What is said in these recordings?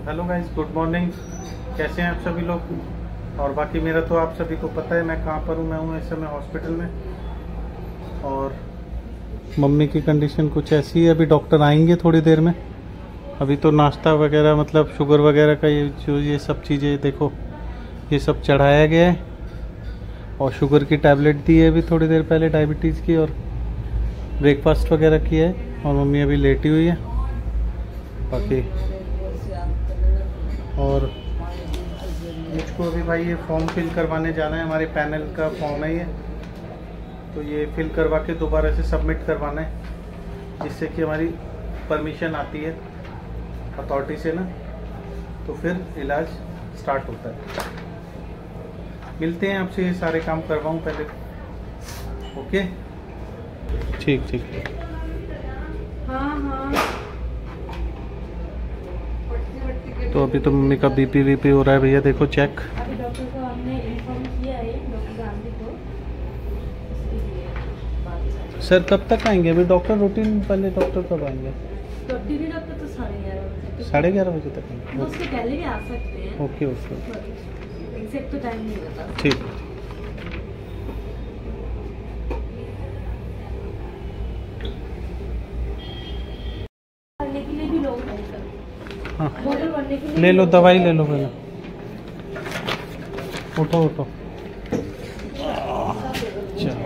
Hello guys, good morning. कैसे हैं आप सभी लोग? और बाकी मेरा तो आप सभी को पता है मैं कहाँ पर हूँ। मैं हूँ इस समय हॉस्पिटल में और मम्मी की कंडीशन कुछ ऐसी है। अभी डॉक्टर आएंगे थोड़ी देर में। अभी तो नाश्ता वगैरह मतलब शुगर वगैरह का ये सब चीज़ें देखो, ये सब चढ़ाया गया है और शुगर की टैबलेट दी है अभी थोड़ी देर पहले, डायबिटीज़ की, और ब्रेकफास्ट वगैरह किया है और मम्मी अभी लेटी हुई है। बाकी और मुझको अभी भाई ये फॉर्म फिल करवाने जाना है। हमारे पैनल का फॉर्म है ये, तो ये फिल करवा के दोबारा से सबमिट करवाना है, जिससे कि हमारी परमिशन आती है अथॉरिटी से ना, तो फिर इलाज स्टार्ट होता है। मिलते हैं आपसे, ये सारे काम करवाऊँ पहले। ओके, ठीक ठीक। तो अभी तो मम्मी का बीपी वीपी हो रहा है भैया, देखो चेक। अभी डॉक्टर को हमने इन्फॉर्म किया है, डॉक्टर गांधी को। सर कब तक आएंगे? अभी डॉक्टर रूटीन पहले डॉक्टर कब आएंगे? डॉक्टर तो 11:30 बजे। 11:30 बजे तक आएंगे? उससे पहले भी आ सकते हैं। ओके ओके, एग्जैक्ट तो टाइम नहीं बता। ठीक। करने के लिए भी लोग हाँ, बोतल भरने के लिए ले लो दवाई, ले लो पहले। उठो उठो। चलो,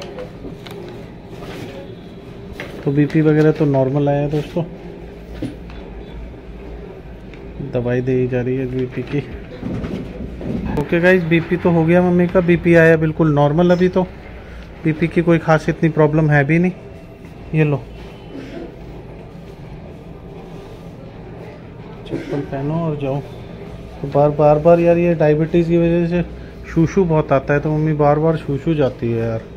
तो बीपी वगैरह तो नॉर्मल आया है दोस्तों। दवाई दी जा रही है बीपी की। ओके गाइस, बीपी तो हो गया मम्मी का, बीपी आया बिल्कुल नॉर्मल। अभी तो बीपी की कोई खास इतनी प्रॉब्लम है भी नहीं। ये लो, चप्पल पहनो और जाओ। तो बार बार यार, ये डायबिटीज़ की वजह से शूशू बहुत आता है, तो मम्मी बार बार शूशू जाती है यार।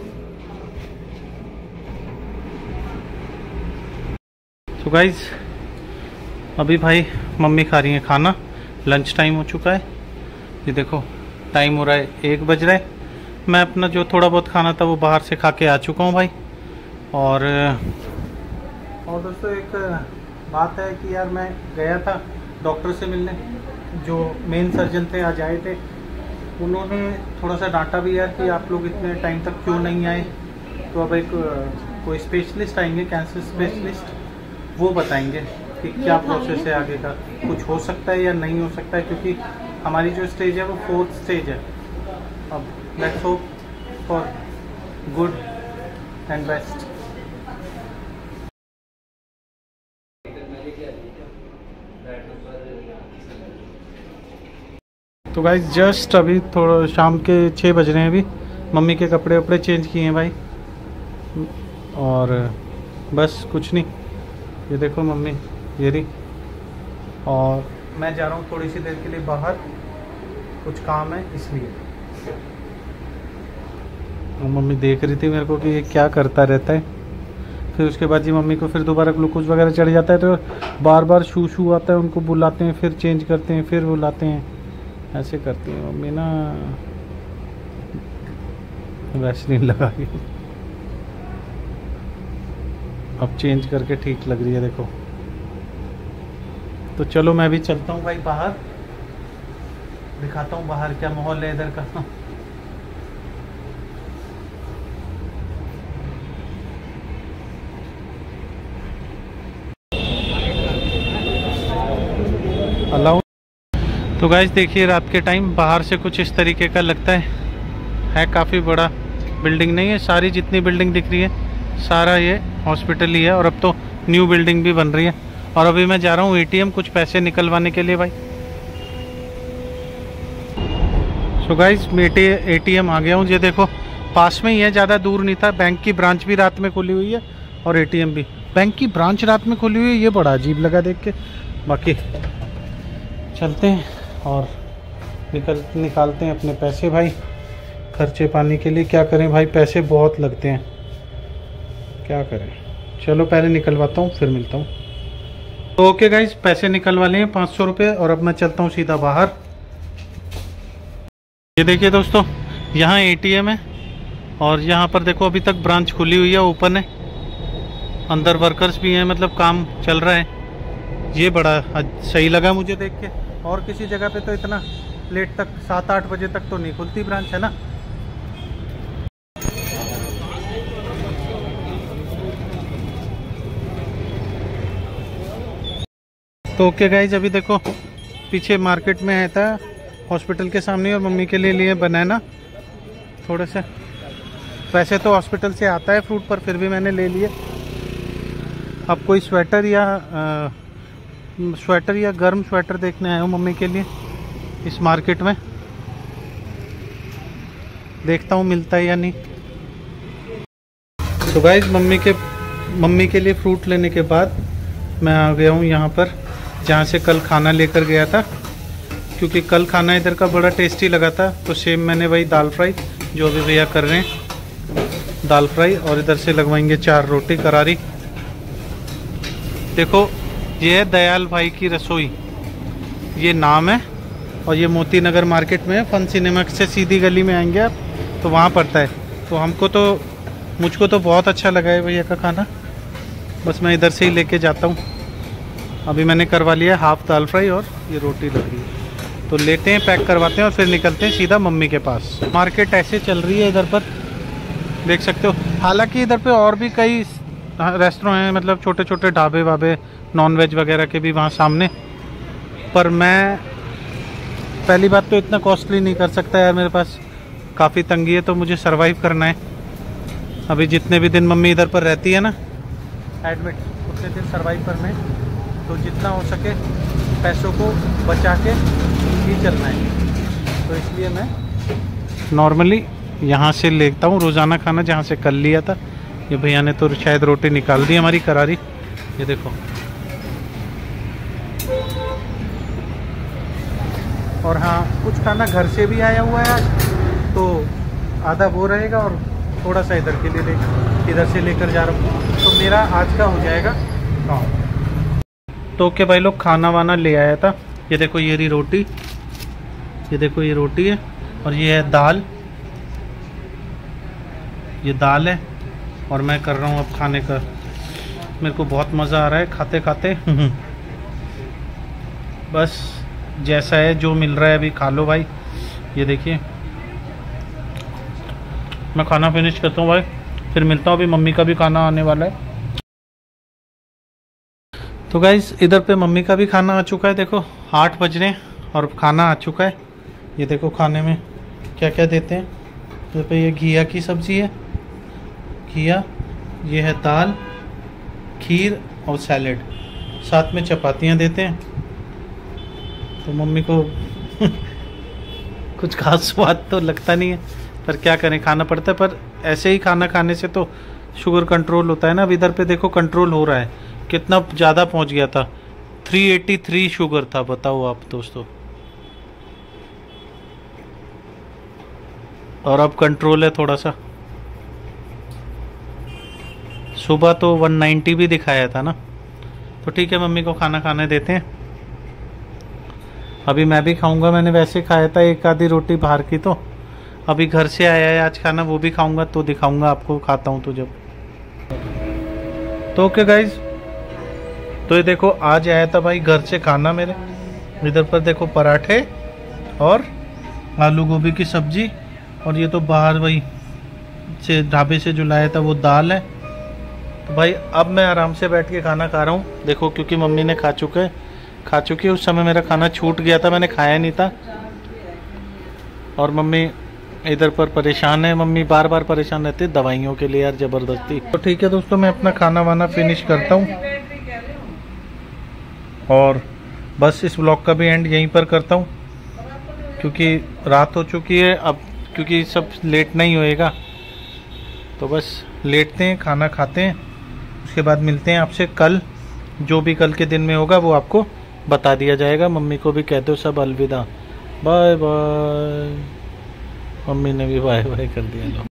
तो गाइज अभी भाई मम्मी खा रही है खाना, लंच टाइम हो चुका है। ये देखो टाइम हो रहा है 1 बज रहा है। मैं अपना जो थोड़ा बहुत खाना था वो बाहर से खा के आ चुका हूँ भाई। और दोस्तों एक बात है कि यार, मैं गया था डॉक्टर से मिलने, जो मेन सर्जन थे आज आए थे। उन्होंने थोड़ा सा डांटा भी यार कि आप लोग इतने टाइम तक क्यों नहीं आए। तो अब एक कोई स्पेशलिस्ट आएंगे, कैंसर स्पेशलिस्ट, वो बताएंगे कि क्या प्रोसेस है आगे का, कुछ हो सकता है या नहीं हो सकता है, क्योंकि हमारी जो स्टेज है वो 4th स्टेज है। अब let's hope for good and best. तो गाइस जस्ट अभी थोड़ा शाम के 6 बज रहे हैं। अभी मम्मी के कपड़े वपड़े चेंज किए हैं भाई, और बस कुछ नहीं। ये देखो मम्मी ये रही, और मैं जा रहा हूँ थोड़ी सी देर के लिए बाहर, कुछ काम है इसलिए। तो मम्मी देख रही थी मेरे को कि ये क्या करता रहता है। फिर उसके बाद जी मम्मी को फिर दोबारा ग्लूकोज वगैरह चढ़ जाता है, तो बार बार शू शू आता है, उनको बुलाते हैं, फिर चेंज करते हैं, फिर बुलाते हैं, ऐसे करती है मम्मी ना। वैसलीन लगा के अब चेंज करके ठीक लग रही है देखो। तो चलो मैं भी चलता हूँ भाई बाहर, दिखाता हूँ बाहर क्या माहौल है इधर का। अलाउ। तो गाइस देखिए, रात के टाइम बाहर से कुछ इस तरीके का लगता है काफ़ी बड़ा। बिल्डिंग नहीं है, सारी जितनी बिल्डिंग दिख रही है सारा ये हॉस्पिटल ही है, और अब तो न्यू बिल्डिंग भी बन रही है। और अभी मैं जा रहा हूँ एटीएम कुछ पैसे निकलवाने के लिए भाई। सो गाइस मैं एटीएम आ गया हूँ। ये देखो पास में ही है, ज़्यादा दूर नहीं था। बैंक की ब्रांच भी रात में खुली हुई है और एटीएम भी। बैंक की ब्रांच रात में खुली हुई है, ये बड़ा अजीब लगा देख के। बाकी चलते हैं और निकालते हैं अपने पैसे भाई, खर्चे पानी के लिए। क्या करें भाई, पैसे बहुत लगते हैं, क्या करें। चलो पहले निकलवाता हूँ फिर मिलता हूँ। तो ओके गाइज, पैसे निकलवा लिए 500 रुपये, और अब मैं चलता हूँ सीधा बाहर। ये देखिए दोस्तों, यहाँ एटीएम है, और यहाँ पर देखो अभी तक ब्रांच खुली हुई है, ओपन है। अंदर वर्कर्स भी हैं, मतलब काम चल रहा है। ये बड़ा सही लगा मुझे देख के। और किसी जगह पे तो इतना लेट तक 7-8 बजे तक तो नहीं खुलती ब्रांच, है ना। तो ओके गाइज, अभी देखो पीछे मार्केट में आया था हॉस्पिटल के सामने और मम्मी के लिए बनाना थोड़े से। वैसे तो हॉस्पिटल से आता है फ्रूट, पर फिर भी मैंने ले लिए। अब कोई स्वेटर या गर्म स्वेटर देखने आया हूँ मम्मी के लिए इस मार्केट में। देखता हूँ मिलता है या नहीं। तो गाइज मम्मी के लिए फ्रूट लेने के बाद मैं आ गया हूँ यहाँ पर जहाँ से कल खाना लेकर गया था, क्योंकि कल खाना इधर का बड़ा टेस्टी लगा था। तो सेम मैंने वही दाल फ्राई जो अभी भैया कर रहे हैं, दाल फ्राई, और इधर से लगवाएंगे 4 रोटी करारी। देखो ये है दयाल भाई की रसोई, ये नाम है, और ये मोती नगर मार्केट में है। फन सिनेमा से सीधी गली में आएंगे आप तो वहाँ पड़ता है। तो मुझको तो बहुत अच्छा लगा है भैया का खाना, बस मैं इधर से ही लेके जाता हूँ। अभी मैंने करवा लिया हाफ दाल फ्राई और ये रोटी लग रही है, तो लेते हैं, पैक करवाते हैं और फिर निकलते हैं सीधा मम्मी के पास। मार्केट ऐसे चल रही है इधर पर, देख सकते हो। हालांकि इधर पे और भी कई रेस्टोरेंट हैं, मतलब छोटे छोटे ढाबे वाबे नॉनवेज वगैरह के भी वहाँ सामने। पर मैं पहली बात तो इतना कॉस्टली नहीं कर सकता यार, मेरे पास काफ़ी तंगी है, तो मुझे सरवाइव करना है। अभी जितने भी दिन मम्मी इधर पर रहती है ना एडमिट, उतने दिन सरवाइव करना है। तो जितना हो सके पैसों को बचा के ही चलना है। तो इसलिए मैं नॉर्मली यहाँ से लेता हूँ रोज़ाना खाना, जहाँ से कल लिया था। ये भैया ने तो शायद रोटी निकाल दी हमारी करारी, ये देखो। और हाँ, कुछ खाना घर से भी आया हुआ है आज, तो आधा वो रहेगा और थोड़ा सा इधर के लिए इधर से लेकर जा रहा हूँ, तो मेरा आज का हो जाएगा काम। तो क्या भाई लोग, खाना वाना ले आया था। ये देखो ये रही रोटी, ये देखो ये रोटी है, और ये है दाल, ये दाल है। और मैं कर रहा हूँ अब खाने का। मेरे को बहुत मज़ा आ रहा है खाते खाते। बस जैसा है जो मिल रहा है अभी खा लो भाई। ये देखिए मैं खाना फिनिश करता हूँ भाई, फिर मिलता हूँ। अभी मम्मी का भी खाना आने वाला है। तो गाइस इधर पे मम्मी का भी खाना आ चुका है। देखो 8 बज रहे हैं और खाना आ चुका है। ये देखो खाने में क्या क्या देते हैं। इधर पे ये घिया की सब्ज़ी है, घिया, ये है दाल, खीर और सैलेड, साथ में चपातियाँ देते हैं। तो मम्मी को कुछ खास स्वाद तो लगता नहीं है, पर क्या करें, खाना पड़ता है। पर ऐसे ही खाना खाने से तो शुगर कंट्रोल होता है ना। अब इधर पे देखो कंट्रोल हो रहा है, कितना ज़्यादा पहुंच गया था, 383 शुगर था, बताओ आप दोस्तों। और अब कंट्रोल है थोड़ा सा। सुबह तो 190 भी दिखाया था ना। तो ठीक है, मम्मी को खाना खाने देते हैं। अभी मैं भी खाऊंगा, मैंने वैसे खाया था 1 आधी रोटी बाहर की, तो अभी घर से आया है आज खाना, वो भी खाऊंगा तो दिखाऊंगा आपको, खाता हूँ तो जब। तो ओके गाइज, तो ये देखो आज आया था भाई घर से खाना मेरे। इधर पर देखो पराठे और आलू गोभी की सब्जी, और ये तो बाहर वही से ढाबे से जो लाया था वो दाल है। तो भाई अब मैं आराम से बैठ के खाना खा रहा हूँ। देखो क्योंकि मम्मी ने खा चुकी है। उस समय मेरा खाना छूट गया था, मैंने खाया नहीं था। और मम्मी इधर पर परेशान है, मम्मी बार बार परेशान रहती है दवाइयों के लिए यार, ज़बरदस्ती। तो ठीक है दोस्तों, मैं अपना खाना वाना फिनिश करता हूँ और बस इस व्लॉग का भी एंड यहीं पर करता हूँ, क्योंकि रात हो चुकी है अब, क्योंकि सब लेट नहीं होएगा। तो बस लेटते हैं, खाना खाते हैं, उसके बाद मिलते हैं आपसे कल। जो भी कल के दिन में होगा वो आपको बता दिया जाएगा। मम्मी को भी कह दो सब अलविदा, बाय बाय। मम्मी ने भी बाय बाय कर दिया।